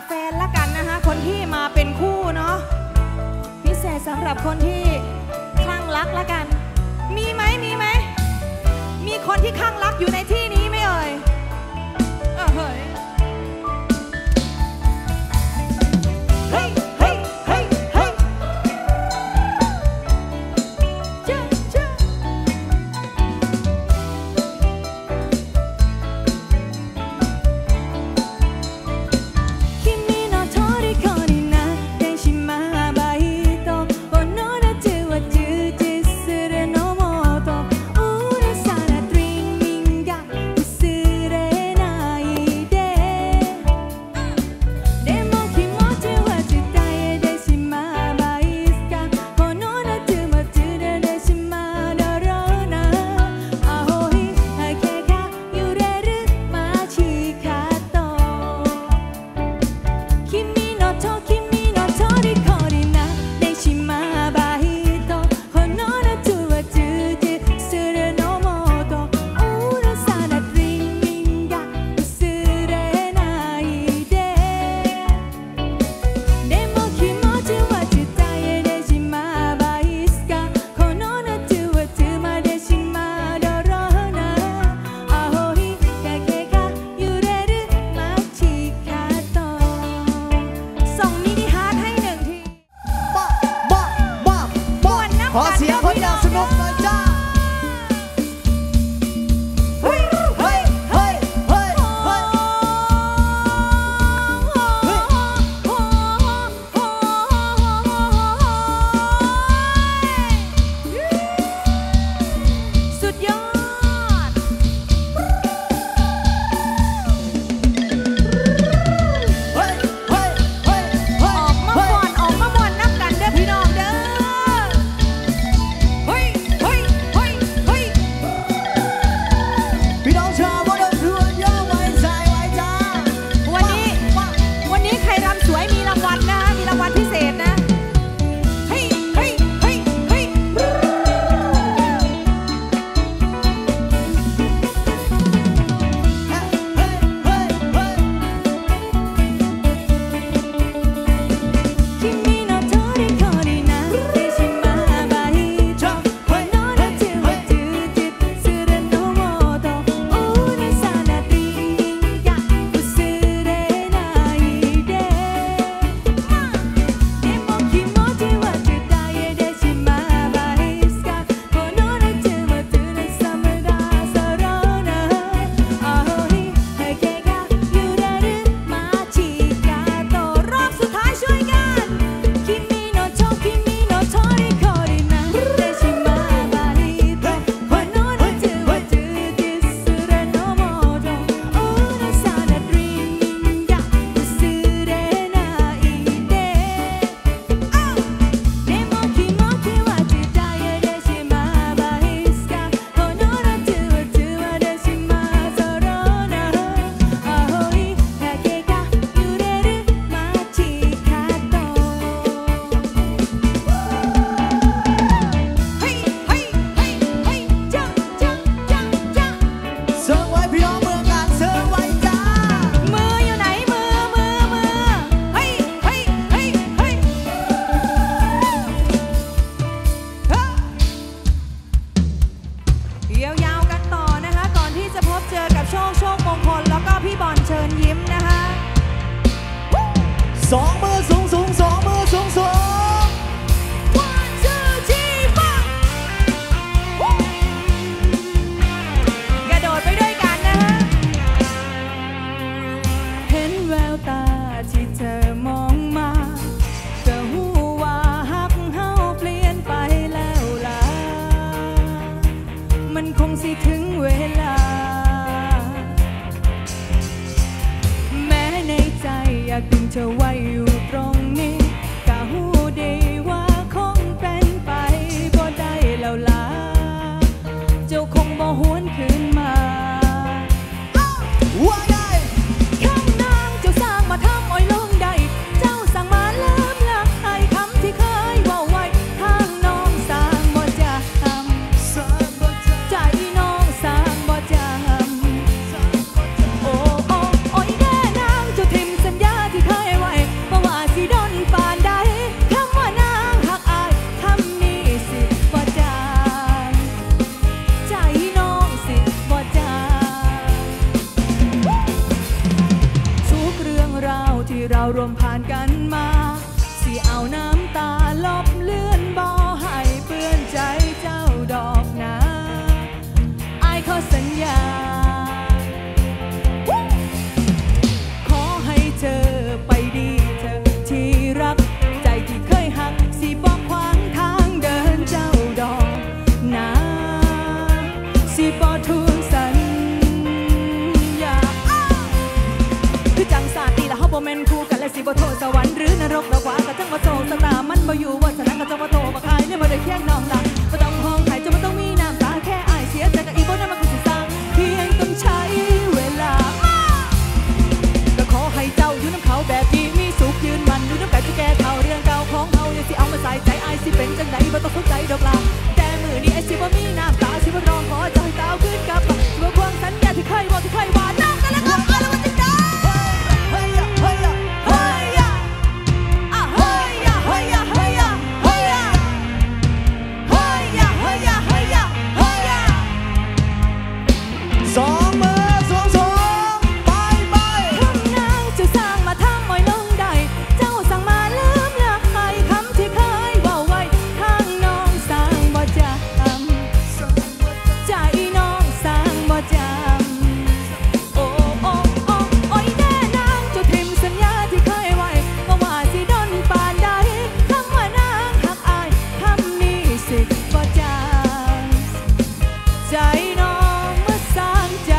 แฟนละกันนะคะคนที่มาเป็นคู่เนาะพิเศษสำหรับคนที่คลั่งรักละกันมีไหมมีคนที่คลั่งรักอยู่ในที่นี้ไหมเอ่ยเฮ้ยขอเสียงคนอยากสนุกหน่อยจ้าเฮ้ยเฮ้ยเฮ้ยเฮ้ยเฮ้ยสุดยอดเฮ้ยเฮ้ยเฮ้ยออกมาบ่อนนับกันเด้อพี่น้องเด้อพี่น้องชาวบ้านเราถือว่าย่อไว้ใจไว้จ้าวันนี้ใครรำสวยมีรางวัลนะมีรางวัลพิเศษนะเฮ้ยเฮ้ยเฮ้ยเฮ้ยสองมือสูงสองมือสูง One two three four กระโดดไปด้วยกันนะฮะเห็นแววตาที่เธอมองมาก็หูว่าฮักเฮาเปลี่ยนไปแล้วล่ะมันคงสิถึงเวลาสิบ่โทษสวรรค์หรือนรกดอกว่าก็จังว่าโศกสตามันบ่อยู่ว่าฉะนั้นก็จังว่าโทษบักอายเนี่ยบ่ได้เคียงน้องดังบ่ต้องห้องไห้จะบ่ต้องมีน้ำตาแค่อายเสียใจกับอีบ่นั้นมันก็สิสร้างเพียงต้องใช้เวลาก็ขอให้เจ้าอยู่น้ำเขาแบบดีมีสุขยืนมันอยู่น้ำกันจะแก้เท่าเรื่องเก่าของเฮาอย่าสิเอามาใส่ใจอายสิเป็นจังใดบ่ต้องเข้าใจดอกลาแต่มื้อนี้ไอ้สิบ่มีน้ำตาสิบ่ร้องขอเจ้าให้เต้าขึ้นกลับมาสิบ่ควงสัญญาที่เคยบอกที่เคยว่าน้องกันแล้วก็เอาแล้วว่าจังใดเฮ้ยเฮ้ยเฮ้ยอ่ะเฮ้ยเฮ้ยเฮ้ยเฮ้ยเฮ้ยเฮ้ยเฮ้ยเฮ้ยเฮ้ยสองมือสองไปไปคำนางจะสร้างมาทางมอยลงใดเจ้าสั่งมาลืมเลือกให้คำที่เคยเว่าไว้ทางน้องสร้างบ่จำใจน้องสร้างบ่จำโอ้โอ้โอ้โอ้ยแน่นางจะทิมสัญญาที่เคยไว้ก็ว่าสิดนปานใดคำว่านางหักอายคำนี้สิบ่จำใจน้องมาสร้างใจ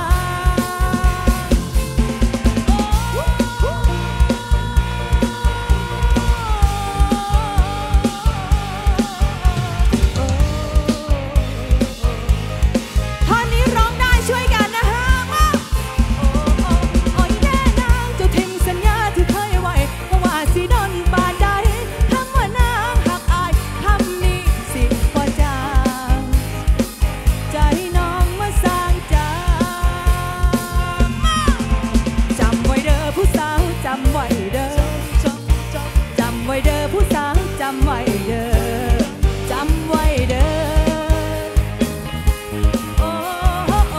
ท่อนนี้ร้องได้ช่วยกันนะฮะมาโอ้ยแน่นางเจ้าทิมสัญญาที่เคยไว้ว่าสิดนปานใดคำว่านางหักอายคำนี้สิบ่จางใจน้องมาสร้างใจจำไว้เด้อผู้สาวจำไว้เด้อจำไว้เด้อผู้สาวจำไว้เด้อจำไว้เด้อ โอ้โอ้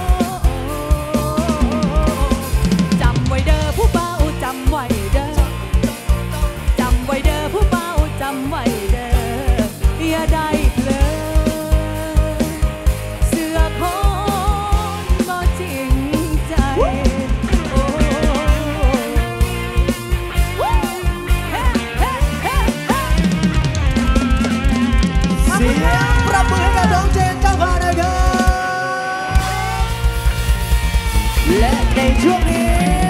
จำไว้เด้อผู้เบาจำไว้เด้อจำไว้เด้อผู้เบาจำไว้เด้ออย่าได้เพลินเสือคนบ่จริงใจโอ้เฮ้เฮ้เฮ้เฮ้เสียงประมือให้กับน้องเจนเจ้าค่ะนะครับและในช่วงนี้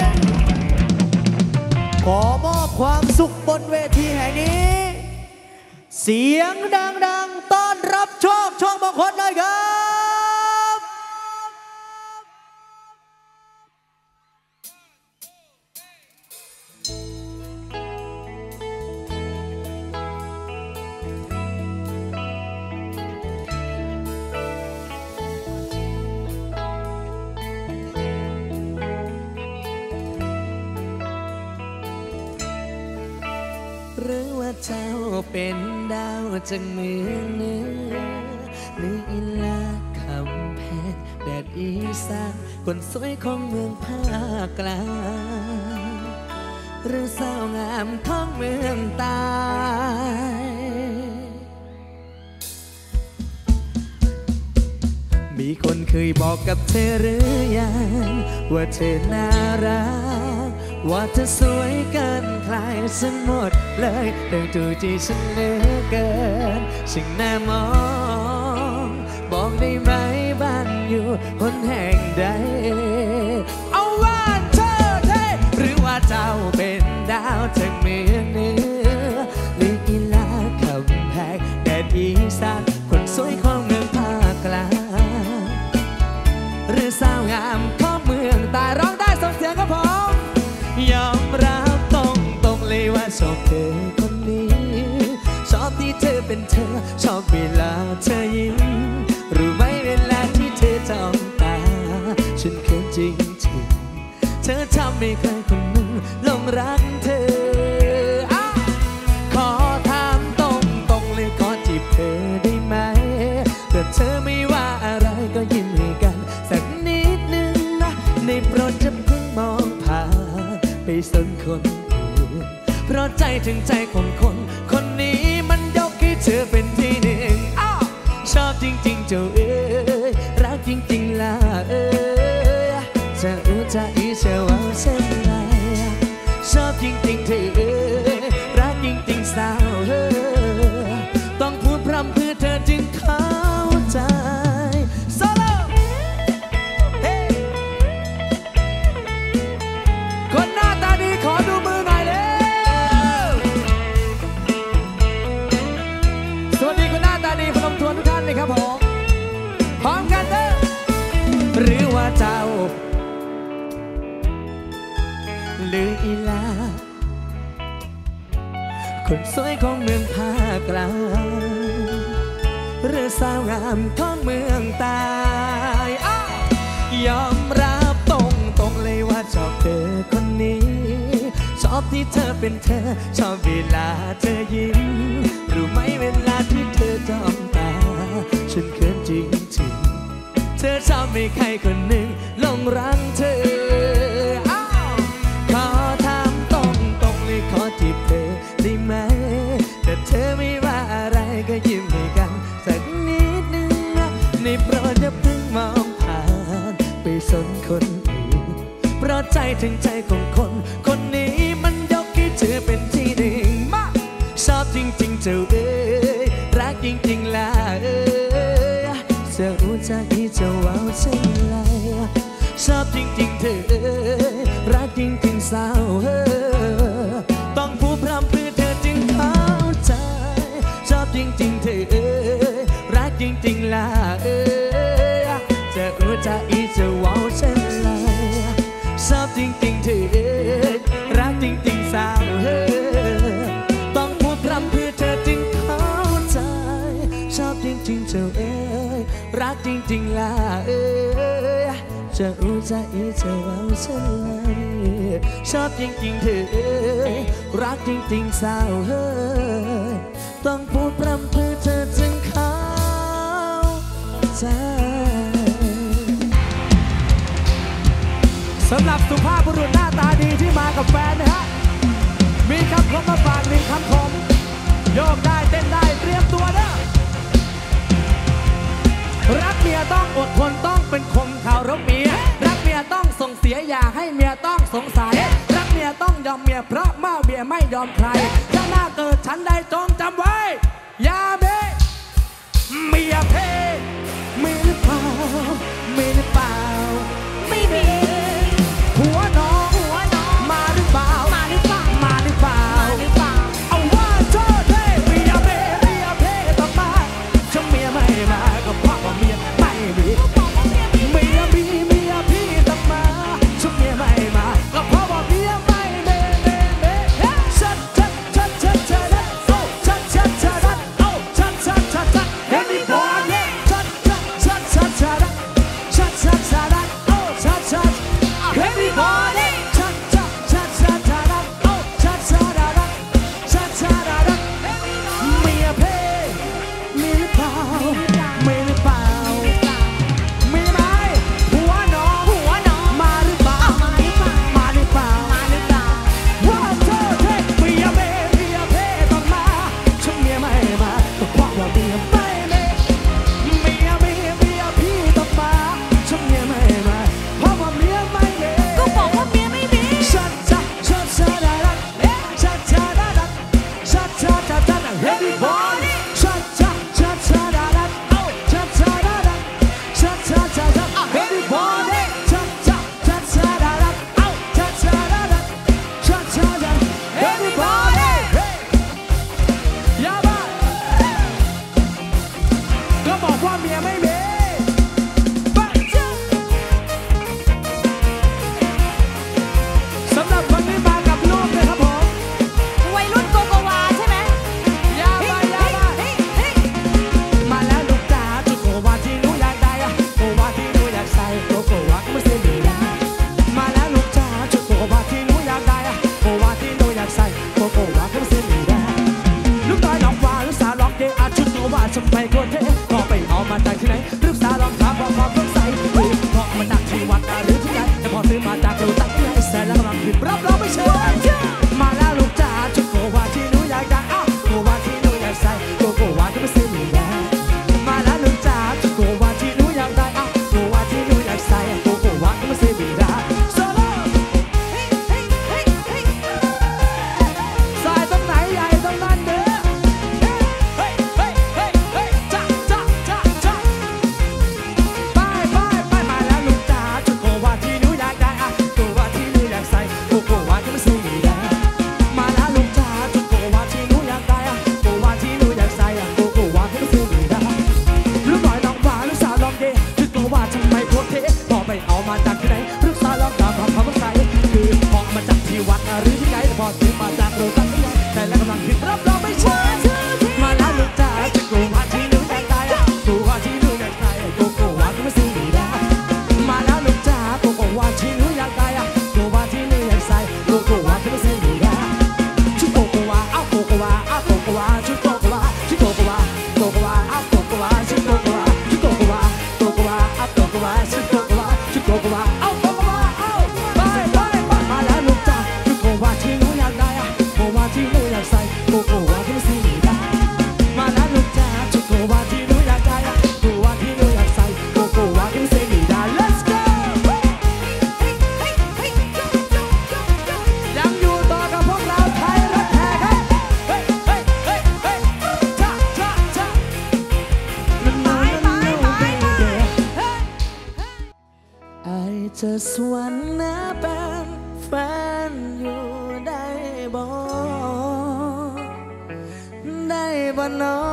ขอมอบความสุขบนเวทีแห่งนี้ เสียงดังๆต้อนรับโชคมงคลหน่อยครับหรือว่าเจ้าเป็นดาวจากเมืองเหนือหรืออิลาคำแพงแดดอีสานคนสวยของเมืองภาคกลางหรือสาวงามท้องเมืองใตายมีคนเคยบอกกับเธอหรือยังว่าเธอน่ารักว่าเธอสวยเกินใครฉันหมดเลยแต่ดูจีฉันเหลือเกินสิ่งน่ามองบอกได้ไหมบ้านอยู่หนแห่งใดเอาว่าเธอเท่หรือว่าเจ้าเป็นดาวจากเมืองเหนือหรืออีลาคำแพงแดดอีสานคนสวยของเมืองภาคกลางหรือสาวงามของเมืองใต้ร้องได้ส่งเสียงครับผมยอมรับตรงเลยว่าชอบเธอคนนี้ชอบที่เธอเป็นเธอชอบเวลาเธอยิ้มรู้ไหมเวลาที่เธอจ้องตาฉันเขินจริงเธอทำให้ใครคนหนึ่งหลงรักเธอขอถามตรงเลยขอจีบเธอได้ไหมแต่เธอไม่ว่าอะไรก็ยิ้มให้กันสักนิดนึงนะในโปรดจะเพิ่งมองผ่านไปสนคนอื่นเพราะใจถึงใจของคนนี้มันยกให้เธอเป็นที่หนึ่งชอบจริงๆเจ้าเอ๋ยรักจริงๆล่ะจะจะอีเชื่อว่าเช่นไรชอบจริงๆเธอเอ๋ยรักจริงๆสาวต้องพูดพร่ำเพื่อเธอจึงเข้าใจโซโล่คนหน้าตาดีขอดูมือหน่อยคนสวยของเมืองภาคกลางหรือสาวงามของเมืองใต้ยอมรับตรงเลยว่าชอบเธอคนนี้ชอบที่เธอเป็นเธอชอบเวลาเธอยิ้มรู้ไหมเวลาที่เธอจ้องตาฉันเขินจริงๆเธอชอบไม่ใครคนหนึ่งหลงรักเธอขอถามตรงเลยขอจีบเธอได้ไหมแต่เธอไม่ว่าอะไรก็ยิ้มให้กันสักนิดนึงนะในโปรดอย่าเพิ่งมองผ่านไปสนคนอื่นเพราะใจถึงใจของคนนี้มันยกให้เธอเป็นที่หนึ่งมาชอบจริงๆเจ้าเอ้ยรักจริงๆล่ะเอ้ยจะรู้จักที่จะว้าวเช่นไรชอบจริงๆเธอเอ้ยรักจริงๆสาวเอ้ยต้องพูดพร่ำเพรื่อเธอจึงเข้าใจชอบจริงๆเธอเอ้ยรักจริงๆล่ะเอ้ยจะรู้จักที่จะว้าวเช่นไรชอบจริงๆเธอเอ้ยรักจริงๆสาวเอ้ยต้องพูดพร่ำเพื่อเธอจึงเข้าใจชอบจริงๆเธอเอ้ยรักจริงๆล่ะเอ้ยจะรู้จักอีเธอว่าฉันเลยชอบจริงๆเธอเอ้ยรักจริงๆสาวเอ้ยต้องพูดพร่ำเพื่อเธอจึงเข้าใจสำหรับสุภาพบุรุษหน้าตาดีที่มากับแฟนนะฮะมีคำคมมาฝากหนึ่งคำคมโยกได้เต้นได้เตรียมตัวนะรักเมียต้องอดทนต้องเป็นคนเคารพเมียรักเมียต้องส่งเสียอย่าให้เมียต้องสงสัยรักเมียต้องยอมเมียเพราะเมาเมียไม่ยอมใครถ้าหน้าเกิดฉันได้จงจำไว้อย่าเมียเพมีหรือเปล่ามีหรือเปล่าไม่มีหัวน้องมาหรือเปล่ามาหรือเปล่าเอาว่าเธอเท่เมียเพต้องมาถ้าเมียไม่มาก็เพราะว่าเมียไม่มีเมียพี่ต้องมาถ้าเมียไม่มาก็เพราะว่าเมียไม่มีชัดเฮ้ยนี่บอลเนี่ยชัดEverybody ชัดเมียเพมีหรือเปล่ามีไหมหัวน้องมาหรือเปล่าว่าเธอเท่เมียเพต้องมาถ้าเมียไม่มาก็เพราะว่าเมียไม่มีเมียพี่ต้องมาถ้าเมียไม่มาเพราะว่าเมียไม่มีก็บอกว่าเมียไม่มี Everybody ก็บอกว่าเมียไม่มีสำหรับคนที่มากับลูกเลยครับผมวัยรุ่นโกโกวาใช่ไหมยามาแล้วลูกจ๋าจุดโกวาที่หนูอยากได้โกวาที่หนูอยากใส่โกวาไม่ใช่หนูมาแล้วลูกจ๋าจุดโกวาที่หนูอยากได้โกวาที่หนูอยากใส่โกวาไม่ใช่หนูลูกน้อยน้องวาลูกสาวล็อกเดย์ชุดโกวาฉันไปโคตรเท่ก็ไปเอามาจากที่ไหนจะสวนนะเป็นแฟนอยู่ได้บ่ได้บ่น้อ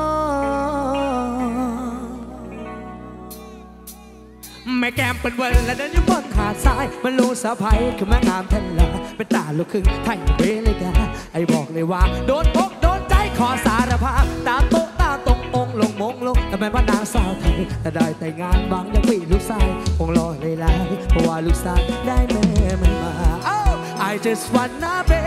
แม่แก้มเป็นเวิร์นและเดินอยู่บนหาดทรายมันรู้สะพายคือแม่งามแทนละเป็นตาลูกครึ่งไทยเวเลยกาไอ้บอกเลยว่าโดนพกโดนใจขอสารภาพตามโต๊ะตาตรงองลงมงลงแต่แม่ว่านางสาวไทยแต่ได้แต่งงานบางยังมีลูกชายคงรอเลยลายเพราะว่าลูกสาวได้แม่มันมา Oh I just wanna be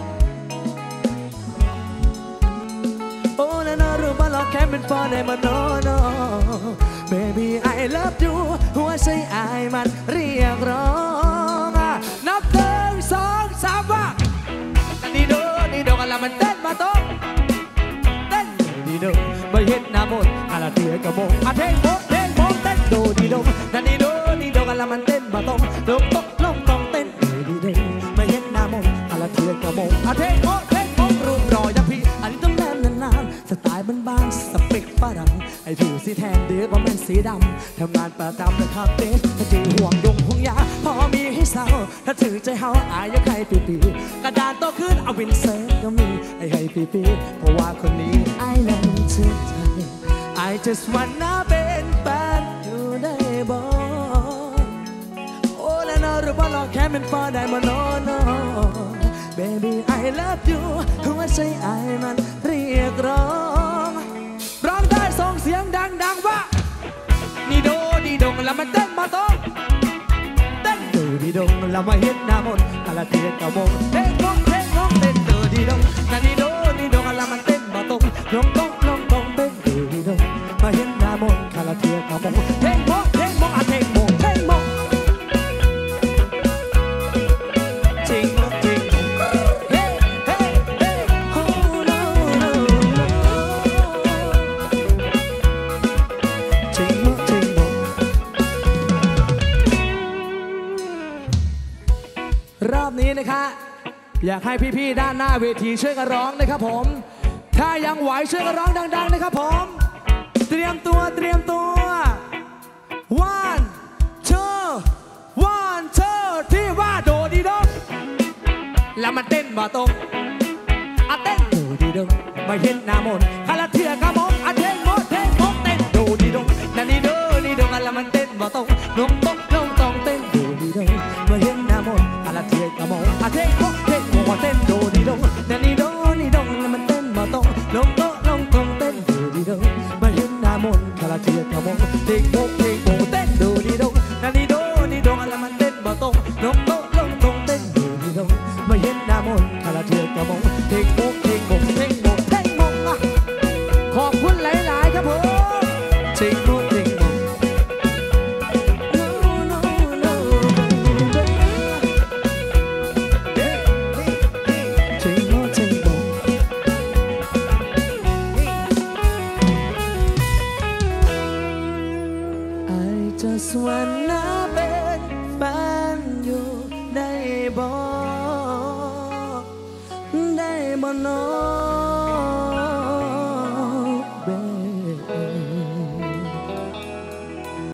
Oh na naรู้ว่าเราแค่เป็น for ได้มา no no Baby I love you หัวใจอายมันเรียกร้องนับ1 2 3ว่านี่ดูกันละมันเต้นมาโต๊ะเต้นดีดูมาเห็นหน้ามนอาละเถื่อกระโมงอาเทงโมเต้นดูดีดูนั่นนี่ดูกันละมันเต้นมาโต๊ะลงต้องเต้นดีดูมาเห็นหน้ามนอาละเถื่อกระโมงอาเทงโมรูปรอยยักพี่อันนี้ต้องแน่นานสไตล์บ้านๆสเปคฝรั่งไอ้ผิวสีแทนเดือดว่ามันสีดำทำงานประจำเลยครับเต้ถ้าถือห่วงยาพอมีให้เศร้าถ้าถือใจเฮาอายยังใครปีกระดานโตขึ้นเอาวินเซอร์ก็มีไอ้ให้ปีเพราะว่าคนนี้ไอ้ลองเชื่อใจ I just wanna เป็นแฟนอยู่ได้บ่โอ้และนอรู้ว่าเราแค่เป็นฟ้าได้มา no no Baby I love you หัวใจอายมันเรียกร้องได้ส่งเสียงดังว่านี่ดูดีดงแล้วมันเต้นมาต้องเต้นดูดีดงแล้วมาเห็นหน้ามนอะไรเทียนกับวงเต้นน้องเต้นดูดีดงนั่นนี่ดูแล้วมันเต้นมาต้องลงต้องเต้นดูดีดงมาเห็นหน้ามนอะไรเทียนกับวงเต้นมองเต้นมองจริงรอบนี้นะคะอยากให้พี่ๆด้านหน้าเวทีช่วยกันร้องนะครับผมถ้ายังไหวช่วยกันร้องดังๆนะครับผมเตรียมตัว one two ที่ว่าโดดีดงแล้วมันเต้นมาตรงเต้นโดดีดงมาเห็นหน้ามนคาราเทียกระมงเท่งมเต้นโดดีดงนั่นนี่ดูแล้วมันเต้นมาตรงลงต้องเต้นโดดีดงมาเห็นหน้ามนคาราเทียกระมงเท่งมเต้นโดดีดงนั่นนี่ดูแล้วมันเต้นมาตรงลงต้องเต้นโดดีดงมาเห็นหน้ามนคาราเทียกระมงเท่งมเต้นโดดีดงนั่นนี่ดูแล้วมันเต้นมาตรงลงต้องเต้นโดดีดงมาเห็นหน้ามนคาราเทียกระมงเท่งมขอบคุณหลายๆครับผมจริงสวนน้าเป็นแฟนอยู่ได้บ่น้อ